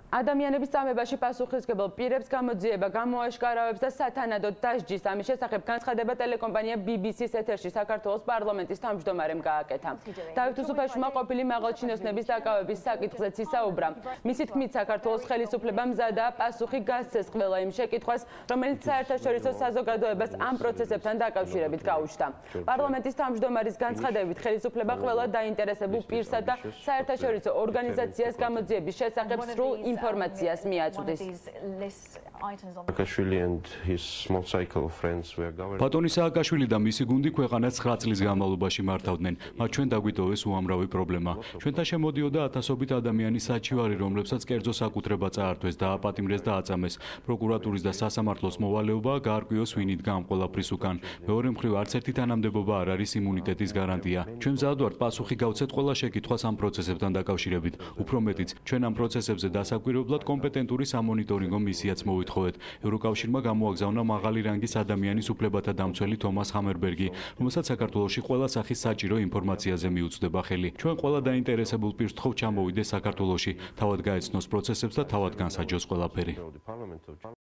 ადამიანების წამებაში პასუხისმგებელ პირებს გამოძიება გამოაშკარავებს და სათანადოდ დასჯის ამის შესახებ განცხადება ტელეკომპანია BBC-ს ეთერში საქართველოს პარლამენტის თავმჯდომარემ გააკეთა. დავით უსუფაშვილმა ყოფილი მაღალჩინოსნების დაკავების საკითხზეც ისაუბრა. მისი თქმით, საქართველოს ხელისუფლებამ მზადაა პასუხი გასცეს ყველა იმ შეკითხვას, რომელიც საერთაშორისო საზოგადოებას ამ პროცესებთან დაკავშირებით გაუჩნდა. პარლამენტის თავმჯდომარის განცხადებით, ხელისუფლება ყველა დაინტერესებულ პირსა და საერთაშორისო ორგანიზაციას გამოძიების შესახებ სრულ ინფორმაციას მიაწვდის. ბატონი სააკაშვილი და მისი გუნდი ქვეყანას 9 წლის განმავლობაში მართავდნენ. მათ ჩვენ დაგვიტოვეს უამრავი პრობლემა. ჩვენთან შემოდიოდა ათასობით ადამიანის საჩივარი, რომლებსაც კერძო საკუთრება წაართვეს, დააპატიმრეს და აწამეს. პროკურატურის და სასამართლოს მოვალეობაა გაარკვიოს ვინ იდგა ამ ყველაფრის უკან. მეორე მხრივ, არც ერთი თანამდებობა არ არის იმუნიტეტის გარანტია. ჩვენ მზად ვართ პასუხი გავცეთ ყველა შეკითხვას ამ პროცესებთან დაკავშირებით. უფრო მეტიც, ჩვენ ამ პროცესებზე დასაკვირვებლად კომპეტენტური სამონიტორინგო მისიაც მოვითხოვეთ. ევროკავშირმა გამოაგზავნა მაღალი რანგის ადამიანის უფლებათა დამცველი თომას ჰამერბერგი, რომელსაც საქართველოში ყველა სახის საჭირო ინფორმაციაზე მიუწვდება ხელი. ჩვენ ყველა დაინტერესებულ პირს ვთხოვთ ჩამოვიდეს საქართველოში, თავად გაეცნოს პროცესებს და თავად განსაჯოს ყველაფერი.